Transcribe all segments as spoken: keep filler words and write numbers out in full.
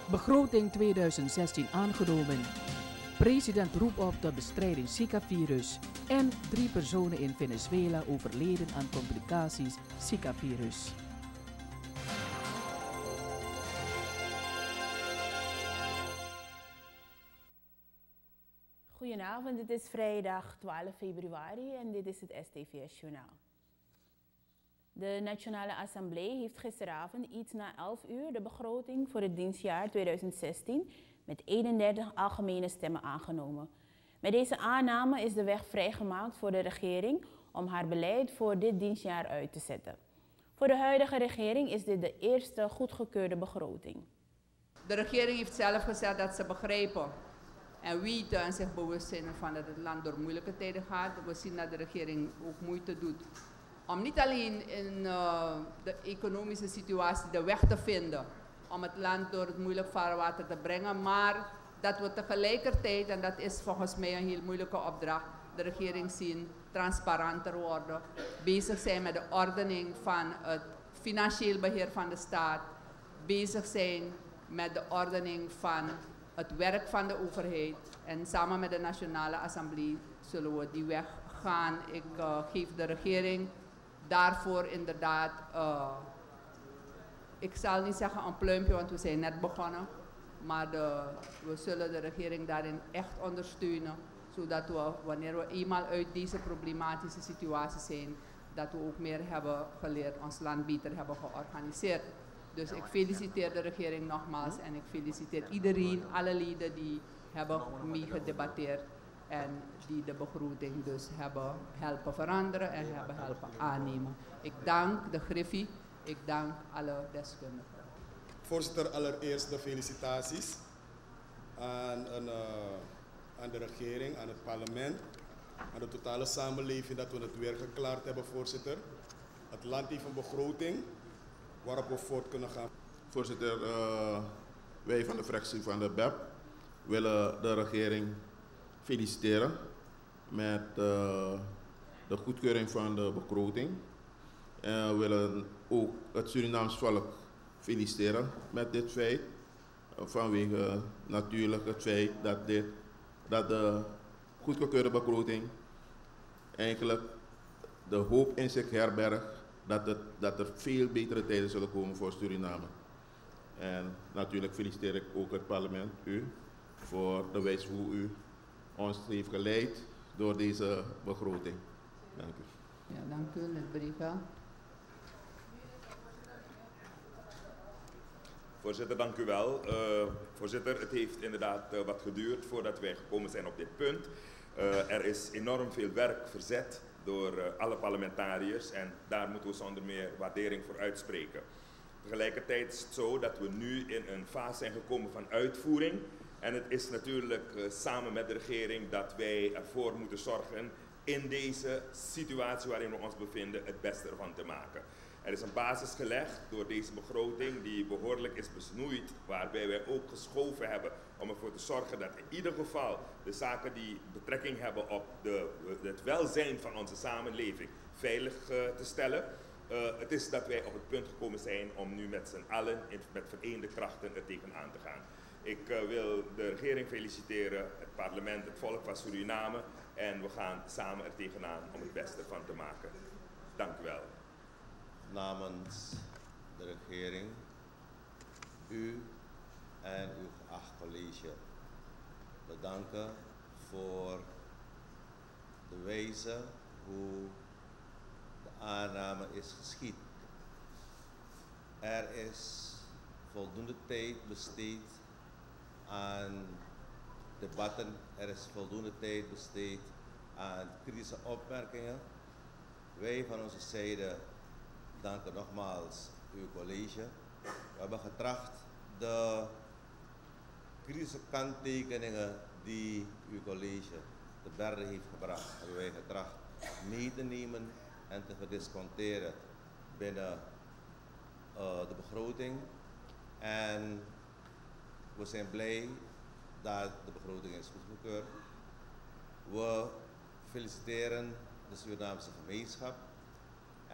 Begroting tweeduizend zestien aangenomen. President roept op tot bestrijding Zika-virus. En drie personen in Venezuela overleden aan complicaties Zika-virus. Goedenavond, dit is vrijdag twaalf februari en dit is het S T V S-journaal. De Nationale Assemblée heeft gisteravond iets na elf uur de begroting voor het dienstjaar tweeduizend zestien met eenendertig algemene stemmen aangenomen. Met deze aanname is de weg vrijgemaakt voor de regering om haar beleid voor dit dienstjaar uit te zetten. Voor de huidige regering is dit de eerste goedgekeurde begroting. De regering heeft zelf gezegd dat ze begrijpen en weten en zich bewust zijn van dat het land door moeilijke tijden gaat. We zien dat de regering ook moeite doet om niet alleen in uh, de economische situatie de weg te vinden om het land door het moeilijk vaarwater te brengen, maar dat we tegelijkertijd, en dat is volgens mij een heel moeilijke opdracht, de regering zien transparanter worden, bezig zijn met de ordening van het financieel beheer van de staat, bezig zijn met de ordening van het werk van de overheid en samen met de Nationale Assemblée zullen we die weg gaan. Ik uh, geef de regering daarvoor inderdaad, uh, ik zal niet zeggen een pluimpje, want we zijn net begonnen, maar de, we zullen de regering daarin echt ondersteunen, zodat we, wanneer we eenmaal uit deze problematische situatie zijn, dat we ook meer hebben geleerd, ons land beter hebben georganiseerd. Dus ik feliciteer de regering nogmaals en ik feliciteer iedereen, alle leden die hebben meegedebatteerd en die de begroting dus hebben helpen veranderen en hebben helpen aannemen. Ik dank de Griffie, ik dank alle deskundigen. Voorzitter, allereerst de felicitaties aan, aan, uh, aan de regering, aan het parlement, aan de totale samenleving dat we het weer geklaard hebben, voorzitter. Het land heeft een begroting waarop we voort kunnen gaan. Voorzitter, uh, wij van de fractie van de B E P willen de regering feliciteren met uh, de goedkeuring van de begroting. En we willen ook het Surinaams volk feliciteren met dit feit. Vanwege uh, natuurlijk het feit dat, dit, dat de goedgekeurde begroting eigenlijk de hoop in zich herbergt dat, het, dat er veel betere tijden zullen komen voor Suriname. En natuurlijk feliciteer ik ook het parlement, u, voor de wijze hoe u ons heeft geleid door deze begroting. Dank u. Ja, dank u, lid Brega. Voorzitter, dank u wel. Uh, voorzitter, het heeft inderdaad uh, wat geduurd voordat wij gekomen zijn op dit punt. Uh, er is enorm veel werk verzet door uh, alle parlementariërs en daar moeten we zonder meer waardering voor uitspreken. Tegelijkertijd is het zo dat we nu in een fase zijn gekomen van uitvoering. En het is natuurlijk uh, samen met de regering dat wij ervoor moeten zorgen in deze situatie waarin we ons bevinden het beste ervan te maken. Er is een basis gelegd door deze begroting die behoorlijk is besnoeid, waarbij wij ook geschoven hebben om ervoor te zorgen dat in ieder geval de zaken die betrekking hebben op de, het welzijn van onze samenleving veilig uh, te stellen. Uh, het is dat wij op het punt gekomen zijn om nu met z'n allen in, met vereende krachten er tegenaan te gaan. Ik uh, wil de regering feliciteren, het parlement, het volk van Suriname en we gaan samen er tegenaan om het beste van te maken. Dank u wel. Namens de regering, u en uw geacht college bedanken voor de wijze hoe de aanname is geschied. Er is voldoende tijd besteed aan debatten, er is voldoende tijd besteed aan kritische opmerkingen. Wij van onze zijde danken nogmaals uw college. We hebben getracht de kritische kanttekeningen die uw college te berde heeft gebracht, hebben wij getracht mee te nemen en te verdisconteren binnen uh, de begroting. En we zijn blij dat de begroting is goedgekeurd. We feliciteren de Surinaamse gemeenschap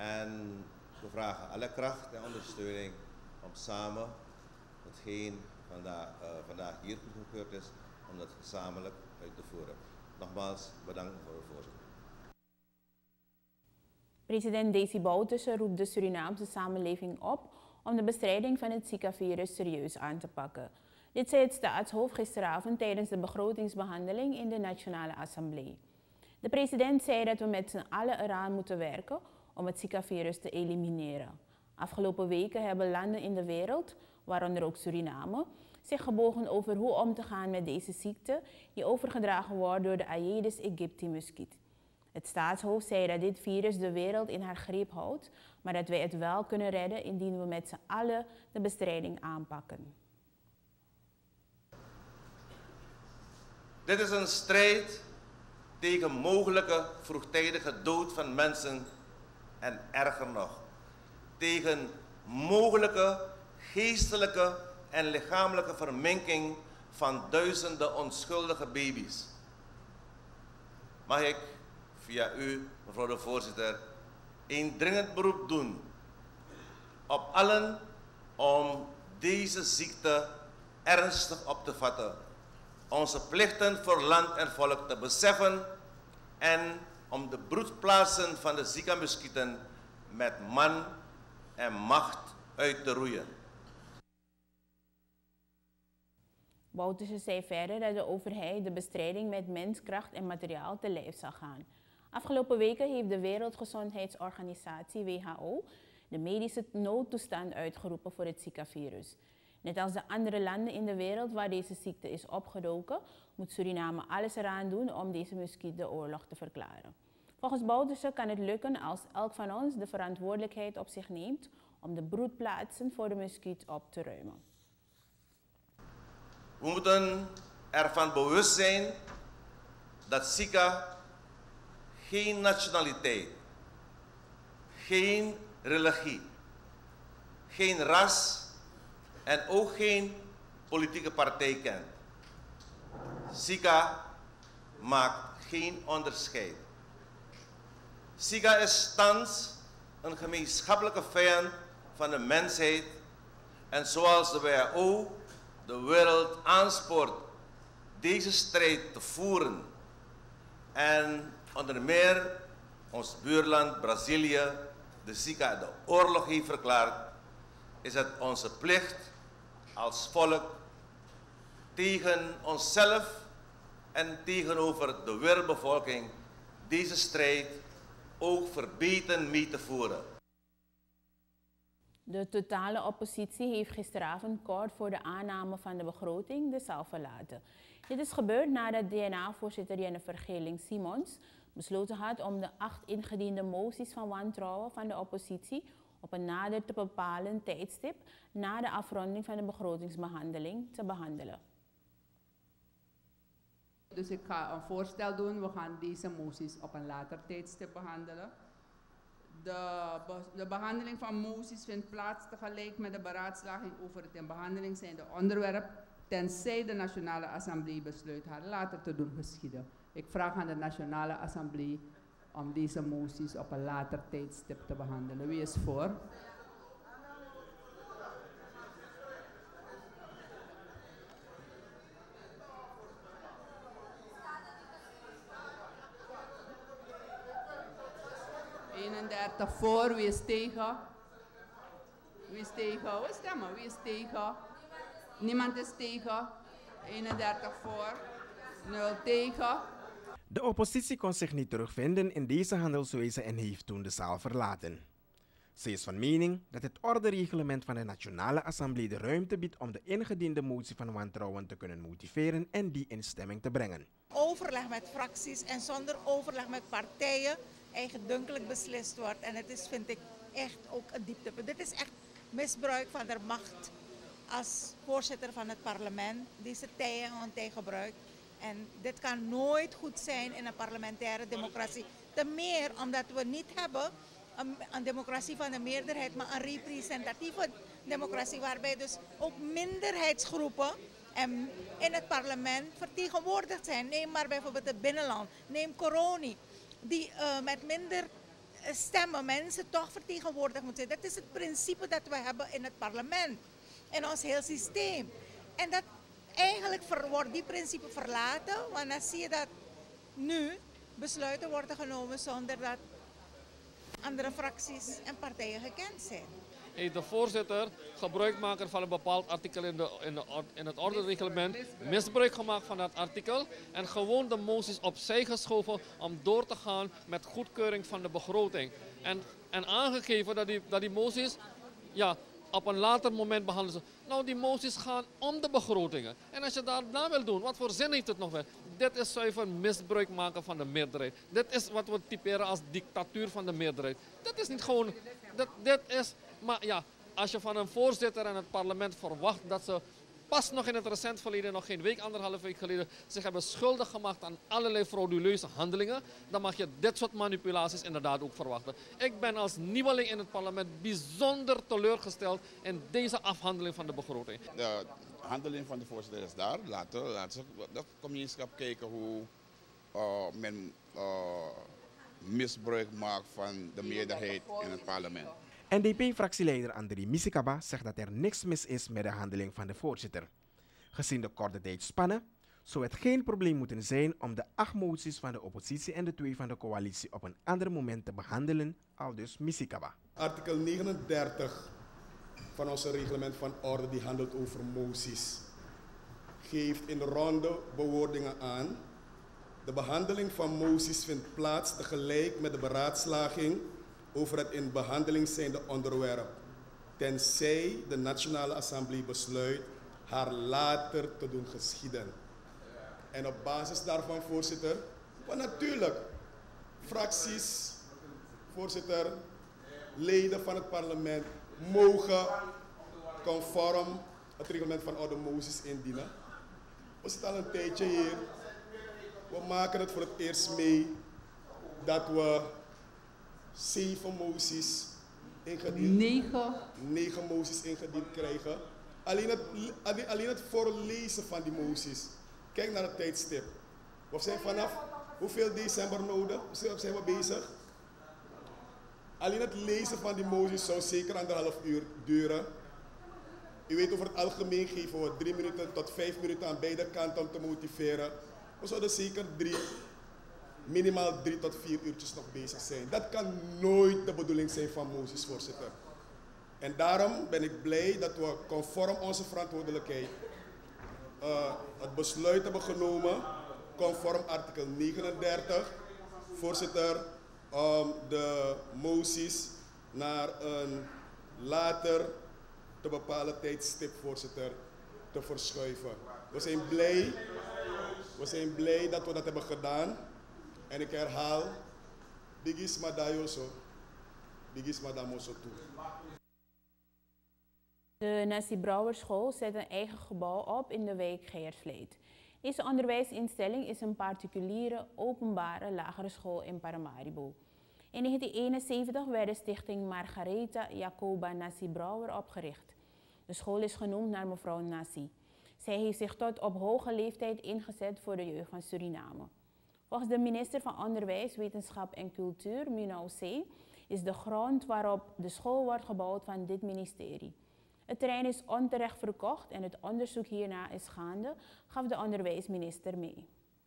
en we vragen alle kracht en ondersteuning om samen hetgeen vandaag, uh, vandaag hier goedgekeurd is om dat gezamenlijk uit te voeren. Nogmaals, bedankt voor het voorzitter. President Desi Bouterse roept de Surinaamse samenleving op om de bestrijding van het Zika-virus serieus aan te pakken. Dit zei het staatshoofd gisteravond tijdens de begrotingsbehandeling in de Nationale Assemblée. De president zei dat we met z'n allen eraan moeten werken om het Zika-virus te elimineren. Afgelopen weken hebben landen in de wereld, waaronder ook Suriname, zich gebogen over hoe om te gaan met deze ziekte die overgedragen wordt door de Aedes aegypti-muskiet. Het staatshoofd zei dat dit virus de wereld in haar greep houdt, maar dat wij het wel kunnen redden indien we met z'n allen de bestrijding aanpakken. Dit is een strijd tegen mogelijke vroegtijdige dood van mensen en erger nog, tegen mogelijke geestelijke en lichamelijke verminking van duizenden onschuldige baby's. Mag ik via u, mevrouw de voorzitter, een dringend beroep doen op allen om deze ziekte ernstig op te vatten, onze plichten voor land en volk te beseffen en om de broedplaatsen van de Zika-muskieten met man en macht uit te roeien. Bouterse zei verder dat de overheid de bestrijding met menskracht en materiaal te lijf zal gaan. Afgelopen weken heeft de Wereldgezondheidsorganisatie W H O de medische noodtoestand uitgeroepen voor het Zika-virus. Net als de andere landen in de wereld waar deze ziekte is opgedoken, moet Suriname alles eraan doen om deze muskiet de oorlog te verklaren. Volgens Bouterse kan het lukken als elk van ons de verantwoordelijkheid op zich neemt om de broedplaatsen voor de muskiet op te ruimen. We moeten ervan bewust zijn dat Zika geen nationaliteit, geen religie, geen ras en ook geen politieke partij kent. Zika maakt geen onderscheid. Zika is thans een gemeenschappelijke vijand van de mensheid en zoals de W H O de wereld aanspoort deze strijd te voeren en onder meer ons buurland Brazilië de Zika de oorlog heeft verklaard, is het onze plicht als volk tegen onszelf en tegenover de wereldbevolking deze strijd ook verbeten mee te voeren. De totale oppositie heeft gisteravond kort voor de aanname van de begroting de zaal verlaten. Dit is gebeurd nadat D N A-voorzitter Jennifer Geerling-Simons besloten had om de acht ingediende moties van wantrouwen van de oppositie op een nader te bepalen tijdstip na de afronding van de begrotingsbehandeling te behandelen. Dus ik ga een voorstel doen, we gaan deze moties op een later tijdstip behandelen. De, be de behandeling van moties vindt plaats tegelijk met de beraadslaging over het in behandeling zijnde onderwerp, tenzij de Nationale Assemblée besluit haar later te doen geschieden. Ik vraag aan de Nationale Assemblée om deze moties op een later tijdstip te behandelen. Wie is voor? eenendertig voor, wie is tegen? Wie is tegen? We stemmen, wie is tegen? Niemand is tegen. eenendertig voor, nul tegen. De oppositie kon zich niet terugvinden in deze handelswijze en heeft toen de zaal verlaten. Ze is van mening dat het ordereglement van de Nationale Assemblée de ruimte biedt om de ingediende motie van wantrouwen te kunnen motiveren en die in stemming te brengen. Overleg met fracties en zonder overleg met partijen eigendunkelijk beslist wordt. En het is, vind ik, echt ook een dieptepunt. Dit is echt misbruik van de macht als voorzitter van het parlement. Deze tij en ontij gebruikt. En dit kan nooit goed zijn in een parlementaire democratie. Ten meer omdat we niet hebben een, een democratie van de meerderheid, maar een representatieve democratie waarbij dus ook minderheidsgroepen en in het parlement vertegenwoordigd zijn. Neem maar bijvoorbeeld het binnenland, neem Coroni, die uh, met minder stemmen mensen toch vertegenwoordigd moeten zijn. Dat is het principe dat we hebben in het parlement, in ons heel systeem. En dat eigenlijk ver, wordt die principe verlaten, want dan zie je dat nu besluiten worden genomen zonder dat andere fracties en partijen gekend zijn. Heeft de voorzitter, gebruikmaker van een bepaald artikel in, de, in, de, in het ordereglement, misbruik gemaakt van dat artikel en gewoon de moties opzij geschoven om door te gaan met goedkeuring van de begroting. En, en aangegeven dat die, dat die moties ja, op een later moment behandelen ze. Nou, die moties gaan om de begrotingen. En als je daarna wil doen, wat voor zin heeft het nog wel? Dit is zuiver misbruik maken van de meerderheid. Dit is wat we typeren als dictatuur van de meerderheid. Dat is niet gewoon... Dat, dit is... Maar ja, als je van een voorzitter en het parlement verwacht dat ze pas nog in het recent verleden, nog geen week, anderhalf week geleden, zich hebben schuldig gemaakt aan allerlei frauduleuze handelingen, dan mag je dit soort manipulaties inderdaad ook verwachten. Ik ben als nieuweling in het parlement bijzonder teleurgesteld in deze afhandeling van de begroting. De handeling van de voorzitter is daar. Laten, laten we de gemeenschap kijken hoe uh, men uh, misbruik maakt van de meerderheid in het parlement. N D P-fractieleider Andri Misikaba zegt dat er niks mis is met de handeling van de voorzitter. Gezien de korte tijdspanne zou het geen probleem moeten zijn om de acht moties van de oppositie en de twee van de coalitie op een ander moment te behandelen, aldus Misikaba. Artikel negenendertig van ons reglement van orde die handelt over moties geeft in de ronde bewoordingen aan. De behandeling van moties vindt plaats tegelijk met de beraadslaging over het in behandeling zijnde onderwerp, tenzij de Nationale Assemblée besluit haar later te doen geschieden. En op basis daarvan, voorzitter, want natuurlijk, fracties, voorzitter, leden van het parlement mogen conform het reglement van orde moties indienen. We zitten al een tijdje hier. We maken het voor het eerst mee dat we zeven moties ingediend. Negen. Negen moties ingediend krijgen. Alleen het, alleen het voorlezen van die moties. Kijk naar het tijdstip. We zijn vanaf hoeveel december nodig? Hoe zijn we bezig? Alleen het lezen van die moties zou zeker anderhalf uur duren. U weet, over het algemeen geven we drie minuten tot vijf minuten aan beide kanten om te motiveren. We zouden zeker drie, minimaal drie tot vier uurtjes nog bezig zijn. Dat kan nooit de bedoeling zijn van moties, voorzitter. En daarom ben ik blij dat we conform onze verantwoordelijkheid uh, het besluit hebben genomen, conform artikel negenendertig, voorzitter, om de moties naar een later te bepalen tijdstip, voorzitter, te verschuiven. We zijn blij, we zijn blij dat we dat hebben gedaan. En ik herhaal, Bigis Madayoso, Bigis Madamoso toe. De Nancy Brouwer School zet een eigen gebouw op in de wijk Geiersvleet. Deze onderwijsinstelling is een particuliere openbare lagere school in Paramaribo. In negentien eenenzeventig werd de stichting Margaretha Jacoba Nancy Brouwer opgericht. De school is genoemd naar mevrouw Nancy. Zij heeft zich tot op hoge leeftijd ingezet voor de jeugd van Suriname. Volgens de minister van Onderwijs, Wetenschap en Cultuur, Munau C., is de grond waarop de school wordt gebouwd van dit ministerie. Het terrein is onterecht verkocht en het onderzoek hierna is gaande, gaf de onderwijsminister mee.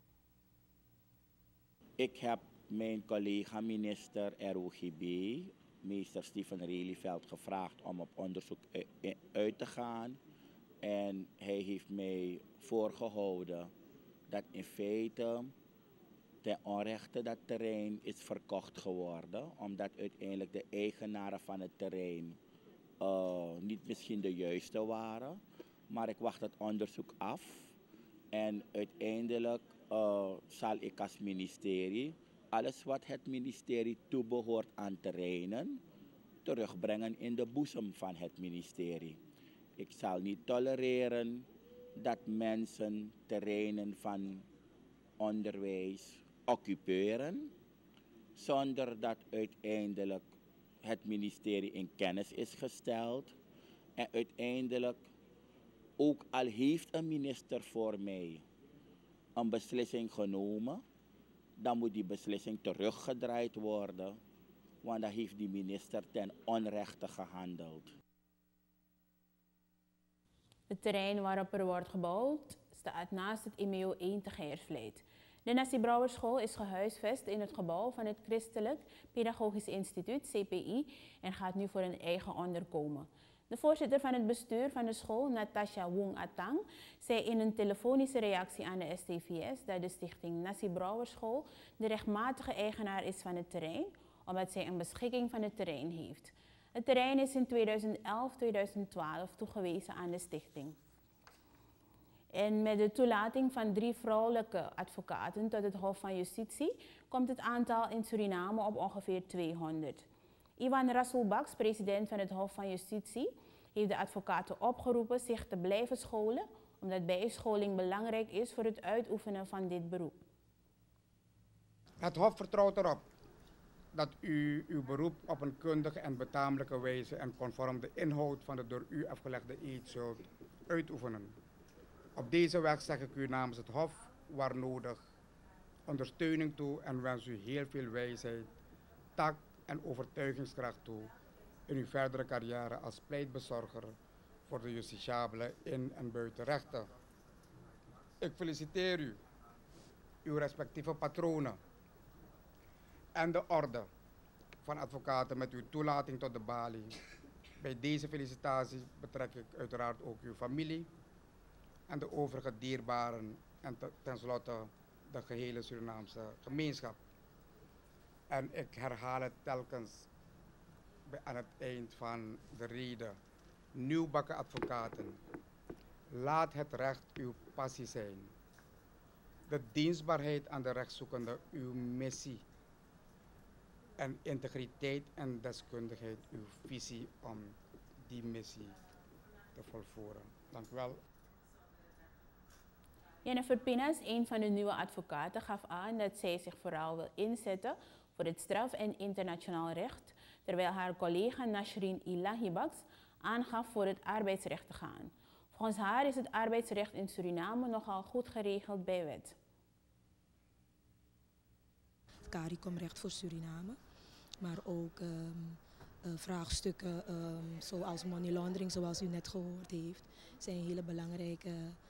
Ik heb mijn collega-minister R O G B, meester Steven Relieveld, gevraagd om op onderzoek uit te gaan. En hij heeft mij voorgehouden dat in feite ten onrechte dat terrein is verkocht geworden, omdat uiteindelijk de eigenaren van het terrein uh, niet misschien de juiste waren. Maar ik wacht het onderzoek af en uiteindelijk uh, zal ik als ministerie alles wat het ministerie toebehoort aan terreinen terugbrengen in de boezem van het ministerie. Ik zal niet tolereren dat mensen terreinen van onderwijs occuperen zonder dat uiteindelijk het ministerie in kennis is gesteld. En uiteindelijk, ook al heeft een minister voor mij een beslissing genomen, dan moet die beslissing teruggedraaid worden, want dan heeft die minister ten onrechte gehandeld. Het terrein waarop er wordt gebouwd staat naast het I M E O één te Geiersvliet. De Nassi Brouwerschool is gehuisvest in het gebouw van het Christelijk Pedagogisch Instituut, C P I, en gaat nu voor een eigen onderkomen. De voorzitter van het bestuur van de school, Natasha Wong Atang, zei in een telefonische reactie aan de S T V S dat de stichting Nassi Brouwerschool de rechtmatige eigenaar is van het terrein, omdat zij een beschikking van het terrein heeft. Het terrein is in tweeduizend elf tweeduizend twaalf toegewezen aan de stichting. En met de toelating van drie vrouwelijke advocaten tot het Hof van Justitie komt het aantal in Suriname op ongeveer tweehonderd. Iwan Rasul Baks, president van het Hof van Justitie, heeft de advocaten opgeroepen zich te blijven scholen, omdat bijscholing belangrijk is voor het uitoefenen van dit beroep. Het Hof vertrouwt erop dat u uw beroep op een kundige en betamelijke wijze en conform de inhoud van de door u afgelegde eed zult uitoefenen. Op deze weg zeg ik u namens het Hof, waar nodig, ondersteuning toe en wens u heel veel wijsheid, tact en overtuigingskracht toe in uw verdere carrière als pleitbezorger voor de justitiabele in- en buitenrechten. Ik feliciteer u, uw respectieve patronen en de orde van advocaten met uw toelating tot de balie. Bij deze felicitatie betrek ik uiteraard ook uw familie en de overige dierbaren en tenslotte de gehele Surinaamse gemeenschap. En ik herhaal het telkens aan het eind van de reden. Nieuwbakken advocaten, laat het recht uw passie zijn. De dienstbaarheid aan de rechtszoekende uw missie. En integriteit en deskundigheid uw visie om die missie te volvoeren. Dank u wel. Jennifer Pinas, een van de nieuwe advocaten, gaf aan dat zij zich vooral wil inzetten voor het straf- en internationaal recht, terwijl haar collega Nashreen Ilahibaks aangaf voor het arbeidsrecht te gaan. Volgens haar is het arbeidsrecht in Suriname nogal goed geregeld bij wet. Het CARICOM-recht voor Suriname, maar ook um, uh, vraagstukken um, zoals money laundering, zoals u net gehoord heeft, zijn hele belangrijke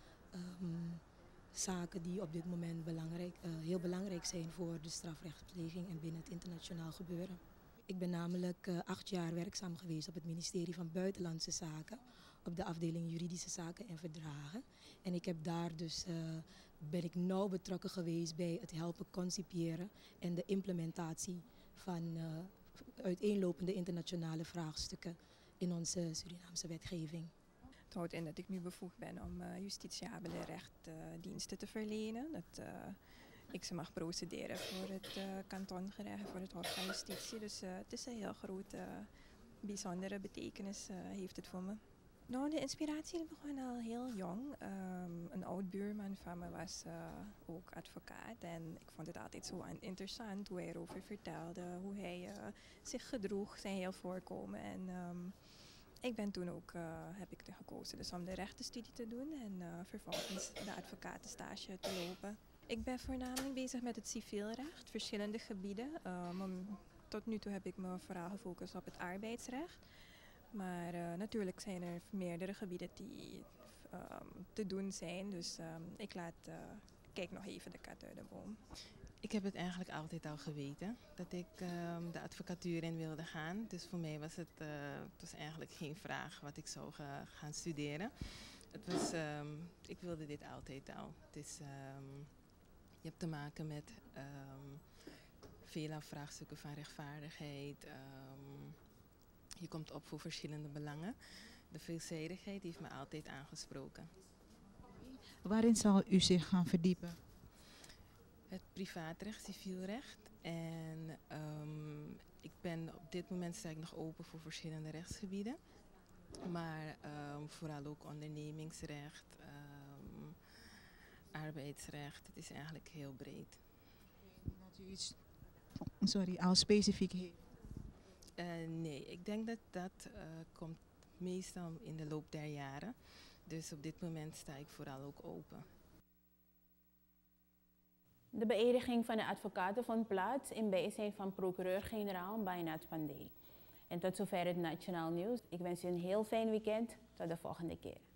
um, zaken die op dit moment belangrijk, uh, heel belangrijk zijn voor de strafrechtpleging en binnen het internationaal gebeuren. Ik ben namelijk uh, acht jaar werkzaam geweest op het ministerie van Buitenlandse Zaken, op de afdeling Juridische Zaken en Verdragen. En ik heb daar dus, uh, ben ik nauw betrokken geweest bij het helpen concipiëren en de implementatie van uh, uiteenlopende internationale vraagstukken in onze Surinaamse wetgeving. Het houdt in dat ik nu bevoegd ben om uh, justitiabele rechtdiensten uh, te verlenen. Dat uh, ik ze mag procederen voor het uh, kantongerecht, voor het Hof van Justitie. Dus uh, het is een heel grote, uh, bijzondere betekenis uh, heeft het voor me. Nou, de inspiratie begon al heel jong. Um, een oud buurman van me was uh, ook advocaat en ik vond het altijd zo interessant hoe hij erover vertelde, hoe hij uh, zich gedroeg, zijn heel voorkomen. En um, ik ben toen ook, uh, heb ik gekozen dus om de rechtenstudie te doen en uh, vervolgens de advocatenstage te lopen. Ik ben voornamelijk bezig met het civielrecht, verschillende gebieden. Um, tot nu toe heb ik me vooral gefocust op het arbeidsrecht. Maar uh, natuurlijk zijn er meerdere gebieden die um, te doen zijn. Dus um, ik laat, uh, kijk nog even de kat uit de boom. Ik heb het eigenlijk altijd al geweten dat ik um, de advocatuur in wilde gaan. Dus voor mij was het, uh, het was eigenlijk geen vraag wat ik zou ga, gaan studeren. Het was, um, ik wilde dit altijd al. Het is, um, je hebt te maken met um, vele vraagstukken van rechtvaardigheid. Um, je komt op voor verschillende belangen. De veelzijdigheid heeft me altijd aangesproken. Waarin zal u zich gaan verdiepen? Het privaatrecht, civielrecht. En um, ik ben op dit moment sta ik nog open voor verschillende rechtsgebieden. Maar um, vooral ook ondernemingsrecht, um, arbeidsrecht. Het is eigenlijk heel breed. Dat u iets sorry, al specifiek heeft? Uh, nee, ik denk dat dat uh, komt meestal in de loop der jaren. Dus op dit moment sta ik vooral ook open. De beëdiging van de advocaten vond plaats in bijzijn van procureur-generaal Bainat Pandey. En tot zover het Nationaal Nieuws. Ik wens u een heel fijn weekend. Tot de volgende keer.